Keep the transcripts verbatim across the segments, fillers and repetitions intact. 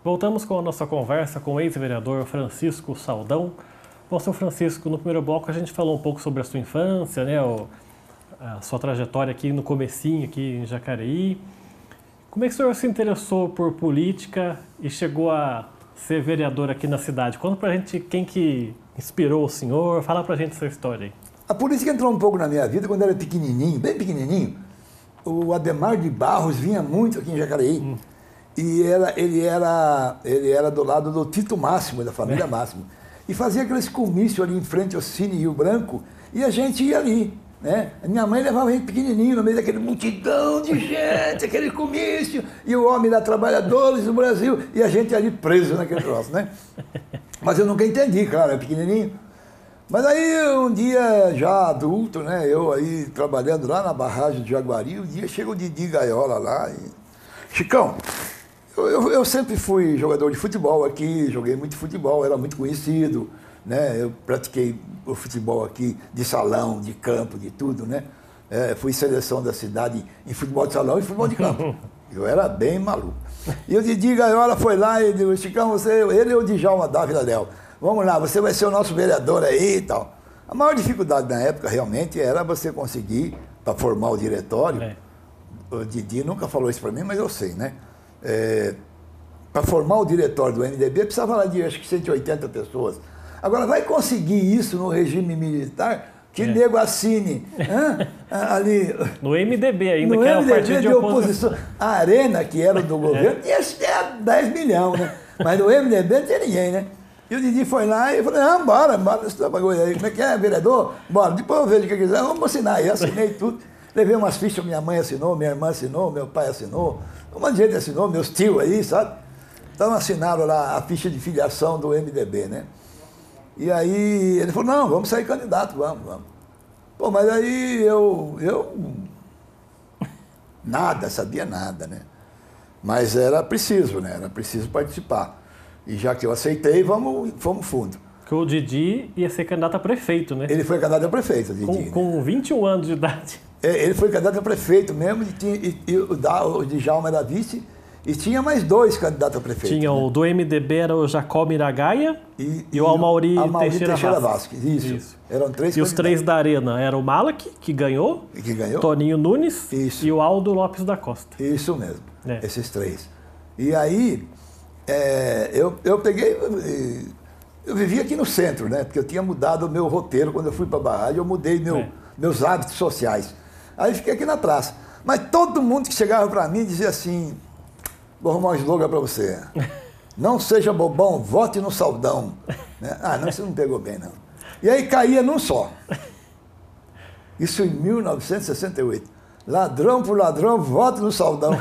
Voltamos com a nossa conversa com o ex-vereador Francisco Saldão. Bom, seu Francisco, no primeiro bloco a gente falou um pouco sobre a sua infância, né, o, a sua trajetória aqui no comecinho, aqui em Jacareí. Como é que o senhor se interessou por política e chegou a ser vereador aqui na cidade? Conta pra gente quem que inspirou o senhor, fala pra gente essa história aí. A política entrou um pouco na minha vida quando eu era pequenininho, bem pequenininho. O Ademar de Barros vinha muito aqui em Jacareí. Hum. E era, ele, era, ele era do lado do Tito Máximo, da família é. Máximo. E fazia aqueles comícios ali em frente ao Cine Rio Branco, e a gente ia ali, né? A minha mãe levava a gente pequenininho, no meio daquele multidão de gente, aquele comício, e o homem da Trabalhadores do Brasil, e a gente ali preso naquele troço, né? Mas eu nunca entendi, claro, era pequenininho. Mas aí, um dia já adulto, né? Eu aí trabalhando lá na barragem de Jaguari, um dia chega o Didi Gaiola lá e... Chicão, Eu, eu, eu sempre fui jogador de futebol aqui, joguei muito futebol, era muito conhecido, né? Eu pratiquei o futebol aqui de salão, de campo, de tudo, né? É, fui seleção da cidade em futebol de salão e futebol de campo. Eu era bem maluco. E o Didi Gaiola foi lá e disse, Chicão, você, ele e o Djalma Dávila Del, vamos lá, você vai ser o nosso vereador aí e tal. A maior dificuldade na época realmente era você conseguir, para formar o diretório, é. O Didi nunca falou isso para mim, mas eu sei, né? É, para formar o diretório do M D B, precisava lá de acho que cento e oitenta pessoas. Agora, vai conseguir isso no regime militar? Que é. Nego assine hein? Ali. No M D B ainda, no que era o partido de, de oposição. oposição. A Arena, que era do governo, é. tinha dez milhões, né? Mas no M D B não tinha ninguém, né? E o Didi foi lá e falou, não, bora, bora, esse bagulho aí. Como é que é, vereador? Bora, depois eu vejo o que quiser, vamos assinar. E assinei tudo. Levei umas fichas, minha mãe assinou, minha irmã assinou, meu pai assinou. Um monte de gente assinou, meus tios aí, sabe? Então assinaram lá a ficha de filiação do M D B, né? E aí ele falou, não, vamos sair candidato, vamos, vamos. Pô, mas aí eu, eu nada, sabia nada, né? Mas era preciso, né? Era preciso participar. E já que eu aceitei, vamos, vamos fundo. Porque o Didi ia ser candidato a prefeito, né? Ele foi candidato a prefeito, o Didi. Com, né? com vinte e um anos de idade. É, ele foi candidato a prefeito mesmo, e, tinha, e, e o, da, o Djalma era vice, e tinha mais dois candidatos a prefeito. Tinha né? O do M D B, era o Jacó Miragaia e, e, e o Almauri, Almauri Teixeira, Teixeira Vasquez. Vasquez. Isso. Isso. Eram três E os três da Arena, era o Malak, que ganhou, e que ganhou? Toninho Nunes Isso. E o Aldo Lopes da Costa. Isso mesmo, é. Esses três. E aí, é, eu, eu peguei... Eu vivia aqui no centro, né? Porque eu tinha mudado o meu roteiro quando eu fui para a barragem, eu mudei meu, é. meus hábitos sociais. Aí fiquei aqui na praça. Mas todo mundo que chegava para mim dizia assim, vou arrumar um slogan para você. Não seja bobão, vote no Saldão. Né? Ah, não, isso não pegou bem, não. E aí caía num só. Isso em mil novecentos e sessenta e oito. Ladrão por ladrão, vote no Saldão.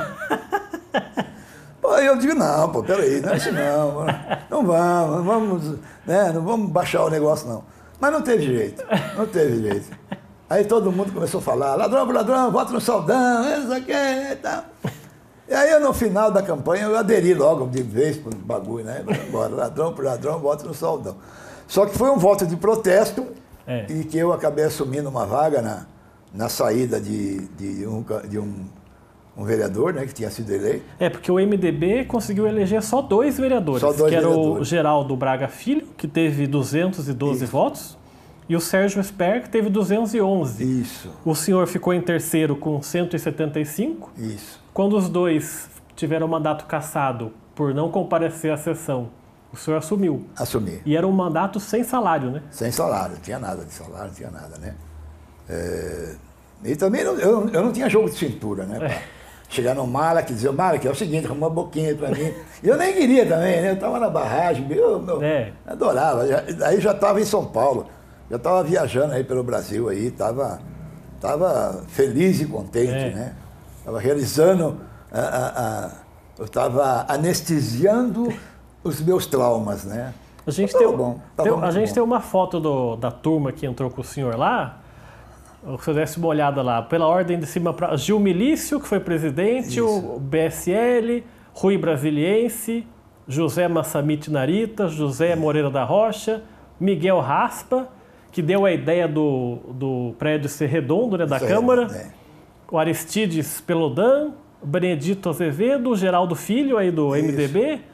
Aí eu digo, não, pô, peraí, não é isso não. Não vamos, não vamos, né, não vamos baixar o negócio, não. Mas não teve jeito, não teve jeito. Aí todo mundo começou a falar, ladrão por ladrão, voto no Saldão, isso aqui e tal. E aí, no final da campanha, eu aderi logo de vez pro bagulho, né? Bora, ladrão por ladrão, voto no Saldão. Só que foi um voto de protesto é. E que eu acabei assumindo uma vaga na, na saída de, de, um, de um, um vereador, né? Que tinha sido eleito. É, porque o M D B conseguiu eleger só dois vereadores. Só dois que era vereadores. O Geraldo Braga Filho, que teve duzentos e doze Isso. votos. E o Sérgio Esper, que teve duzentos e onze. Isso. O senhor ficou em terceiro com cento e setenta e cinco. Isso. Quando os dois tiveram o mandato cassado por não comparecer à sessão, o senhor assumiu. Assumi. E era um mandato sem salário, né? Sem salário, não tinha nada de salário, não tinha nada, né? É... E também não, eu, eu não tinha jogo de cintura, né? É. Chegar no Malak e dizer, Malak, é o seguinte, arruma uma boquinha pra mim. E eu nem queria também, né? Eu tava na barragem, eu, eu é. adorava. Já, aí já estava em São Paulo. Já estava viajando aí pelo Brasil, aí, estava tava feliz e contente, é. né? Estava realizando, a, a, a, eu estava anestesiando os meus traumas, né? A gente, tá tem, bom, tá tem, bom, a gente bom. tem uma foto do, da turma que entrou com o senhor lá, se você desse uma olhada lá, pela ordem de cima para Gil Milício, que foi presidente, Isso. o B S L, Rui Brasiliense, José Massamite Narita, José é. Moreira da Rocha, Miguel Raspa, que deu a ideia do, do prédio ser redondo, né, da Isso Câmara, é, é. o Aristides Pelodan, Benedito Azevedo, o Geraldo Filho, aí do Isso. M D B,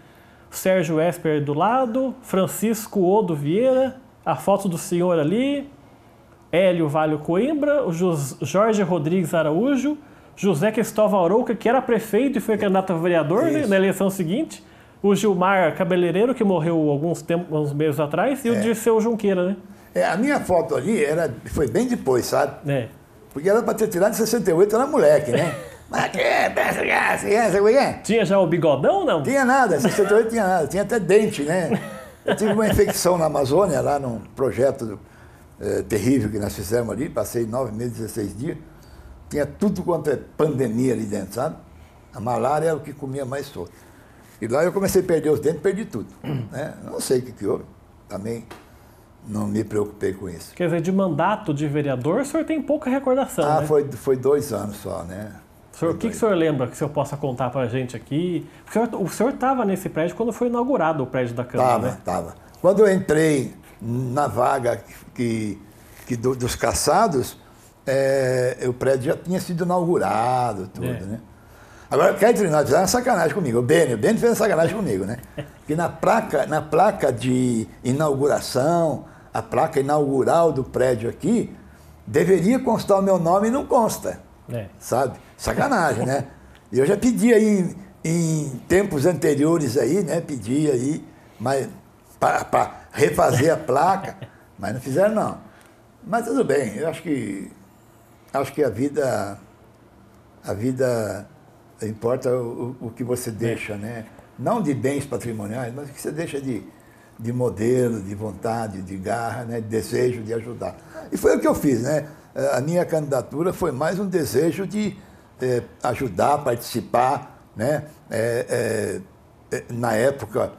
Sérgio Esper do lado, Francisco Odo Vieira, a foto do senhor ali, Hélio Valho Coimbra, o Jorge Rodrigues Araújo, José Cristóvão Arouca, que era prefeito e foi candidato a vereador, né, na eleição seguinte, o Gilmar Cabeleireiro, que morreu alguns tempos, uns meses atrás, e é. o Dirceu Junqueira, né? É, a minha foto ali era, foi bem depois, sabe? É. Porque era para ter tirado em sessenta e oito, eu era moleque, né? Mas que é, tinha já o bigodão, não? Tinha nada, em sessenta e oito tinha nada, tinha até dente, né? Eu tive uma infecção na Amazônia, lá num projeto é, terrível que nós fizemos ali, passei nove meses, dezesseis dias, tinha tudo quanto é pandemia ali dentro, sabe? A malária era o que comia mais solto. E lá eu comecei a perder os dentes, perdi tudo, né? Não sei o que, que houve, também não me preocupei com isso. Quer dizer, de mandato de vereador, o senhor tem pouca recordação, Ah, né? foi, foi dois anos só, né? O que, que o senhor lembra que o senhor possa contar para a gente aqui? O senhor estava nesse prédio quando foi inaugurado o prédio da Câmara, Estava, né? estava. Quando eu entrei na vaga que, que do, dos caçados, é, o prédio já tinha sido inaugurado, tudo, é. né? Agora, quer dizer, nós fizeram uma sacanagem comigo. O Beni, o Beni fez uma sacanagem comigo, né? Porque na placa, na placa de inauguração, a placa inaugural do prédio aqui, deveria constar o meu nome e não consta. É. Sabe? Sacanagem, né? E eu já pedi aí, em tempos anteriores aí, né? Pedi aí, mas para refazer a placa, mas não fizeram não. Mas tudo bem, eu acho que acho que a vida a vida importa o, o que você deixa, né? Não de bens patrimoniais, mas o que você deixa de, de modelo, de vontade, de garra, né? De desejo de ajudar. E foi o que eu fiz, né? A minha candidatura foi mais um desejo de é, ajudar, participar, né? É, é, na época,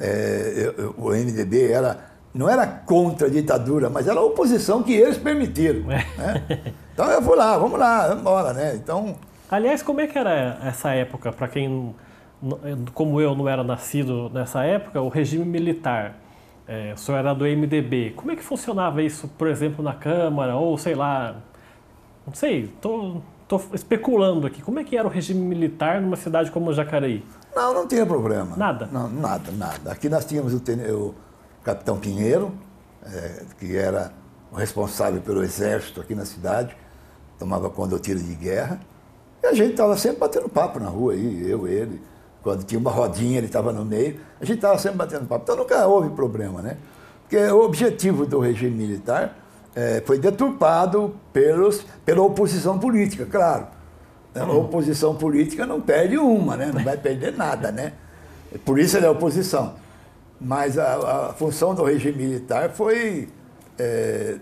é, eu, o M D B era, não era contra a ditadura, mas era a oposição que eles permitiram. Né? Então eu fui lá, vamos lá, vamos embora, né? Então... Aliás, como é que era essa época, para quem, como eu, não era nascido nessa época, o regime militar? É, o senhor era do M D B. Como é que funcionava isso, por exemplo, na Câmara? Ou, sei lá, não sei, estou especulando aqui. Como é que era o regime militar numa cidade como Jacareí? Não, não tinha problema. Nada? Não, nada, nada. Aqui nós tínhamos o, o capitão Pinheiro, é, que era o responsável pelo exército aqui na cidade, tomava conta do tiro de guerra. E a gente estava sempre batendo papo na rua aí, eu, ele. Quando tinha uma rodinha, ele estava no meio, a gente estava sempre batendo papo. Então nunca houve problema, né? Porque o objetivo do regime militar é, foi deturpado pelos, pela oposição política, claro. A oposição política não perde uma, né? Não vai perder nada, né? Por isso ele é oposição. Mas a, a função do regime militar foi, é,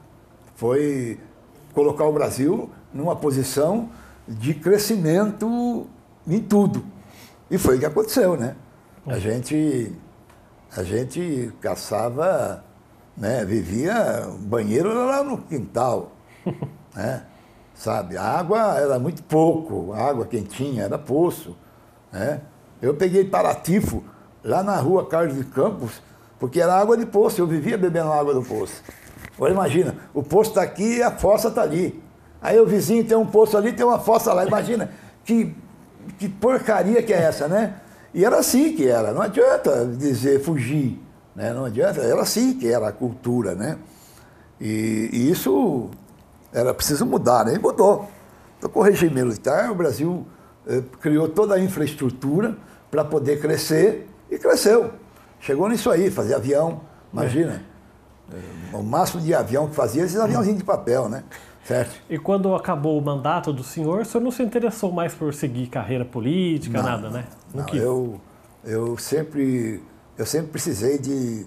foi colocar o Brasil numa posição de crescimento em tudo. E foi o que aconteceu, né? A gente, a gente caçava, né? Vivia banheiro lá no quintal, né? Sabe? A água era muito pouco, a água quentinha, era poço, né? Eu peguei paratifo lá na rua Carlos de Campos, porque era água de poço, eu vivia bebendo água do poço. Agora imagina, o poço está aqui e a fossa está ali. Aí o vizinho tem um poço ali, tem uma fossa lá, imagina que... Que porcaria que é essa, né? E era assim que era, não adianta dizer fugir, né? Não adianta, era assim que era a cultura, né? E, e isso era preciso mudar, né? E mudou. Então, com o regime militar, o Brasil eh, criou toda a infraestrutura para poder crescer e cresceu. Chegou nisso aí, fazer avião, imagina. É. O máximo de avião que fazia, esses aviãozinhos de papel, né? Certo. E quando acabou o mandato do senhor, o senhor não se interessou mais por seguir carreira política, não, nada, né? Não, não eu, eu, sempre, eu sempre precisei de,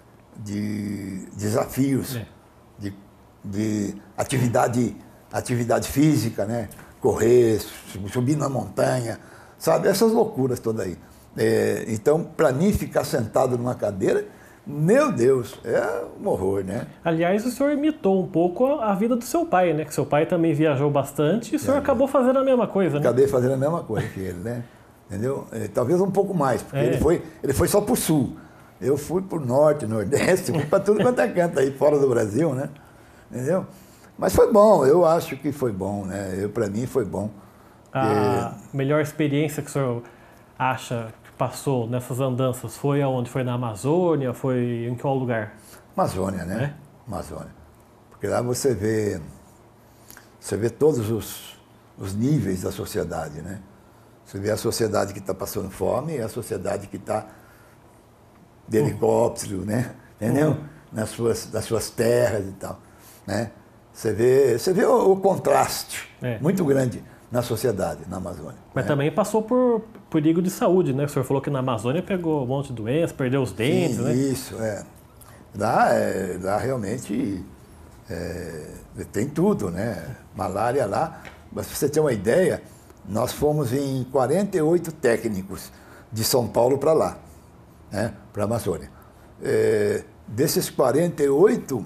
de desafios, é. de, de atividade, atividade física, né? Correr, subir na montanha, sabe? Essas loucuras todas aí. É, então, para mim, ficar sentado numa cadeira... Meu Deus, é um horror, né? Aliás, o senhor imitou um pouco a vida do seu pai, né? Que seu pai também viajou bastante e o senhor é, acabou fazendo a mesma coisa, né? Acabei fazendo a mesma coisa que ele, né? Entendeu? É, talvez um pouco mais, porque é. ele, foi, ele foi só para o sul. Eu fui para o norte, nordeste, fui para tudo quanto é canto aí, fora do Brasil, né? Entendeu? Mas foi bom, eu acho que foi bom, né? Para mim foi bom. A porque... melhor experiência que o senhor acha passou nessas andanças foi aonde? Foi na Amazônia? Foi em qual lugar? Amazônia, né? É? Amazônia. Porque lá você vê, você vê todos os, os níveis da sociedade, né? Você vê a sociedade que está passando fome e a sociedade que está de helicóptero, uhum. né? Entendeu? Uhum. Nas suas, nas suas terras e tal, né? Você vê, você vê o, o contraste é. muito grande na sociedade, na Amazônia. Mas né? também passou por perigo de saúde, né? O senhor falou que na Amazônia pegou um monte de doenças, perdeu os dentes, Sim, né? Isso, é. Lá, é, lá realmente é, tem tudo, né? Malária lá. Mas pra você ter uma ideia, nós fomos em quarenta e oito técnicos de São Paulo para lá, né? Para a Amazônia. É, desses quarenta e oito,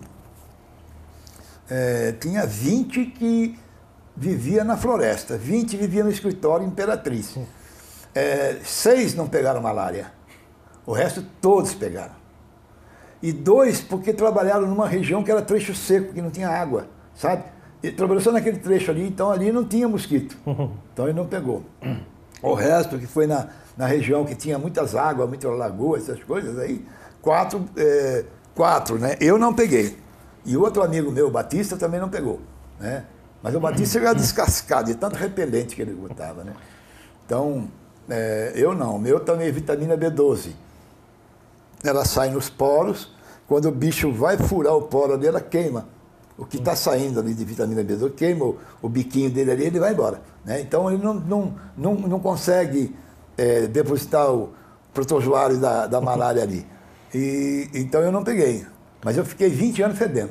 é, tinha vinte que vivia na floresta, vinte vivia no escritório Imperatriz. É, seis não pegaram malária, o resto todos pegaram. E dois porque trabalharam numa região que era trecho seco, que não tinha água, sabe? E trabalhou só naquele trecho ali, então ali não tinha mosquito. Então ele não pegou. O resto, que foi na, na região que tinha muitas águas, muitas lagoas, essas coisas aí, quatro, é, quatro, né? Eu não peguei. E outro amigo meu, Batista, também não pegou, né? Mas o Batista chegava descascado, de tanto repelente que ele botava, né? Então, é, eu não. O meu também é vitamina B doze. Ela sai nos poros, quando o bicho vai furar o poro ali, ela queima. O que está saindo ali de vitamina B doze, queima o, o biquinho dele ali, ele vai embora, né? Então, ele não, não, não, não consegue é, depositar o protozoário da, da malária ali. E, então, eu não peguei. Mas eu fiquei vinte anos fedendo.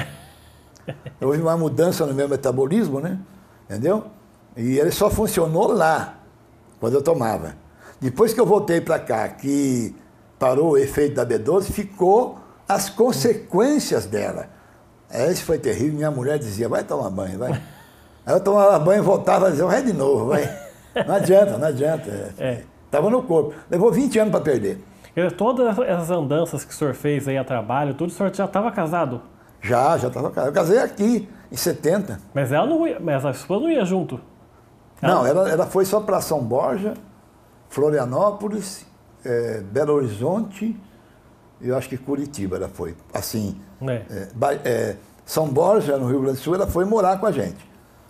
Houve uma mudança no meu metabolismo, né? Entendeu? E ele só funcionou lá, quando eu tomava. Depois que eu voltei para cá, que parou o efeito da B doze, ficou as consequências dela. Esse foi terrível. Minha mulher dizia, vai tomar banho, vai. Aí eu tomava banho e voltava a dizer, vai de novo, vai. Não adianta, não adianta. Estava no corpo. Levou vinte anos para perder. Todas essas andanças que o senhor fez aí a trabalho, tudo, o senhor já estava casado? Já, já estava casado. Eu casei aqui, em setenta. Mas ela não ia, mas a esposa não ia junto? Ela... Não, ela, ela foi só para São Borja, Florianópolis, é, Belo Horizonte e eu acho que Curitiba ela foi. Assim, é. É, é, São Borja, no Rio Grande do Sul, ela foi morar com a gente.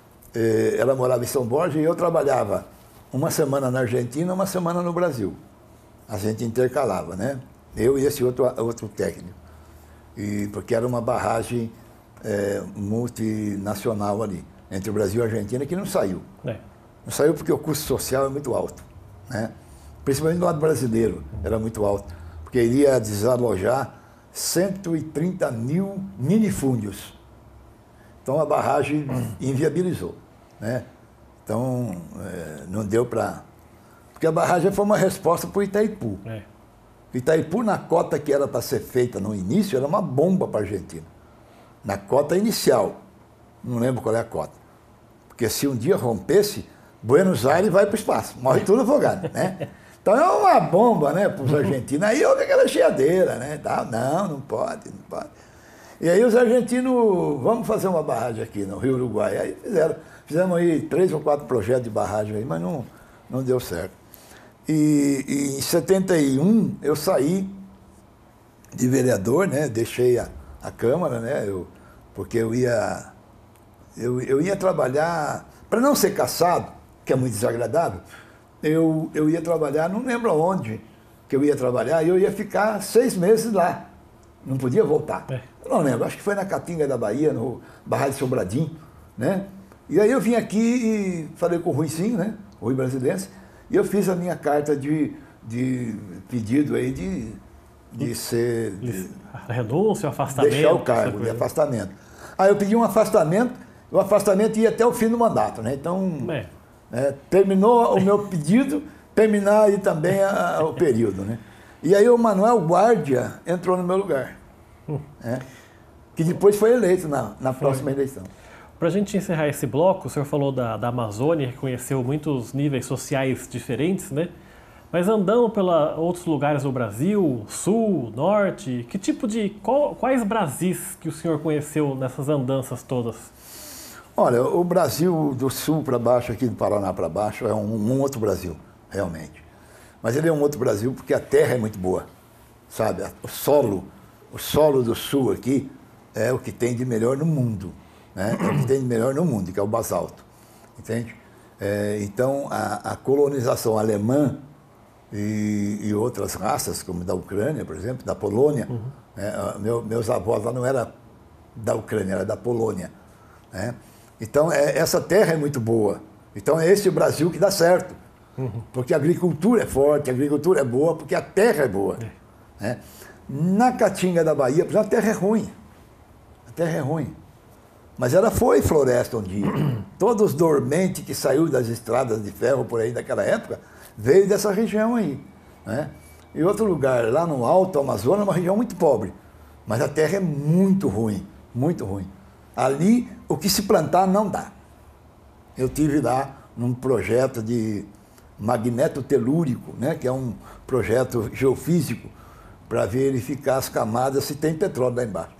É, ela morava em São Borja e eu trabalhava uma semana na Argentina, uma semana no Brasil. A gente intercalava, né? Eu e esse outro, outro técnico. E, porque era uma barragem é, multinacional ali, entre o Brasil e a Argentina, que não saiu. É. Não saiu porque o custo social é muito alto, né? Principalmente do lado brasileiro, era muito alto, porque iria desalojar cento e trinta mil minifúndios. Então a barragem inviabilizou, né? Então é, não deu para... Porque a barragem foi uma resposta para o Itaipu. É. Itaipu, na cota que era para ser feita no início, era uma bomba para a Argentina. Na cota inicial. Não lembro qual é a cota. Porque se um dia rompesse, Buenos Aires vai para o espaço. Morre tudo afogado, né? Então é uma bomba, né, para os argentinos. Aí houve aquela cheadeira, né? Não, não pode, não pode. E aí os argentinos, vamos fazer uma barragem aqui no Rio Uruguai. Aí fizeram. Fizemos aí três ou quatro projetos de barragem aí, mas não, não deu certo. E, e em setenta e um eu saí de vereador, né? Deixei a, a Câmara, né? Eu, porque eu ia, eu, eu ia trabalhar, para não ser caçado, que é muito desagradável, eu, eu ia trabalhar, não lembro onde que eu ia trabalhar, e eu ia ficar seis meses lá. Não podia voltar. É. Eu não lembro, acho que foi na Caatinga da Bahia, no Barragem de Sobradinho, né? E aí eu vim aqui e falei com o Ruizinho, né? O Rui Brasilense, e eu fiz a minha carta de, de pedido aí de, de ser... De renúncia, afastamento. Deixar o cargo, de afastamento. Aí eu pedi um afastamento, o afastamento ia até o fim do mandato, né? Então, é. É, terminou o meu pedido, terminar aí também a, a, o período, né? E aí o Manuel Guardia entrou no meu lugar, hum. né? Que depois foi eleito na, na foi. próxima eleição. Para a gente encerrar esse bloco, o senhor falou da, da Amazônia, reconheceu muitos níveis sociais diferentes, né? Mas andando pelos outros lugares do Brasil, sul, norte, que tipo de... Qual, quais Brasis que o senhor conheceu nessas andanças todas? Olha, o Brasil do sul para baixo, aqui do Paraná para baixo, é um, um outro Brasil, realmente. Mas ele é um outro Brasil porque a terra é muito boa, sabe? O solo, o solo do sul aqui é o que tem de melhor no mundo, né? É o que tem de melhor no mundo, que é o basalto, entende? É, então, a, a colonização alemã e, e outras raças, como da Ucrânia, por exemplo, da Polônia, uhum. né? Meu, meus avós lá não eram da Ucrânia, era da Polônia, né? Então, é, essa terra é muito boa. Então, é esse o Brasil que dá certo. Uhum. Porque a agricultura é forte, a agricultura é boa, porque a terra é boa. É. Né? Na Caatinga da Bahia, a terra é ruim. A terra é ruim. Mas ela foi floresta um dia. Todos os dormentes que saiu das estradas de ferro por aí daquela época, veio dessa região aí. Né? E outro lugar, lá no Alto Amazonas, é uma região muito pobre. Mas a terra é muito ruim, muito ruim. Ali, o que se plantar não dá. Eu tive lá num projeto de magneto telúrico, né, que é um projeto geofísico para verificar as camadas se tem petróleo lá embaixo.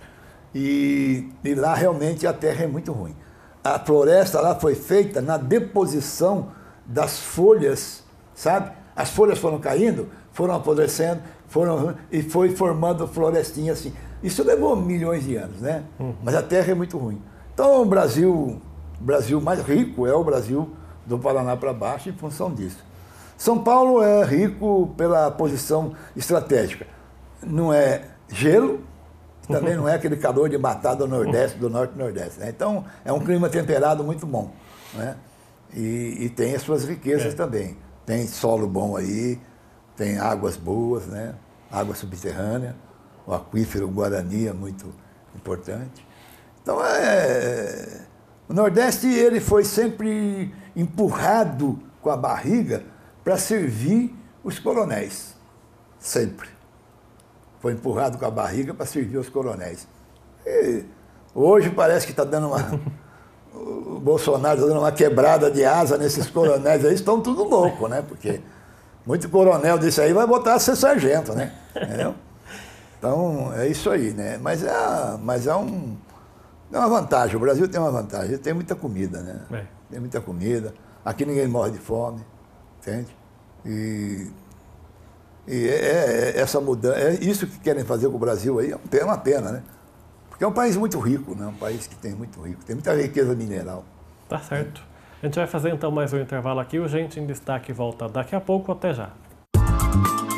E, e lá realmente a terra é muito ruim. A floresta lá foi feita na deposição das folhas, sabe? As folhas foram caindo, foram apodrecendo, foram, e foi formando florestinha assim. Isso levou milhões de anos, né? Uhum. Mas a terra é muito ruim. Então o Brasil, o Brasil mais rico é o Brasil do Paraná para baixo em função disso. São Paulo é rico pela posição estratégica. Não é gelo, também não é aquele calor de matar do Nordeste, do Norte e Nordeste. Né? Então, é um clima temperado muito bom. Né? E, e tem as suas riquezas é. também. Tem solo bom aí, tem águas boas, né? Água subterrânea, o aquífero Guarani é muito importante. Então, é... o Nordeste ele foi sempre empurrado com a barriga para servir os coronéis, sempre. Foi empurrado com a barriga para servir os coronéis. E hoje parece que está dando uma... o Bolsonaro está dando uma quebrada de asa nesses coronéis aí, estão tudo louco, né? Porque muito coronel desse aí vai botar a ser sargento, né? Entendeu? Então, é isso aí, né? Mas é, mas é um... é uma vantagem, o Brasil tem uma vantagem, tem muita comida, né? É. Tem muita comida, aqui ninguém morre de fome. Entende? E, e é, é essa mudança, é isso que querem fazer com o Brasil aí, é uma pena, né? Porque é um país muito rico, né? Um país que tem muito rico, tem muita riqueza mineral. Tá certo. A gente vai fazer então mais um intervalo aqui, o Gente em Destaque volta daqui a pouco, até já.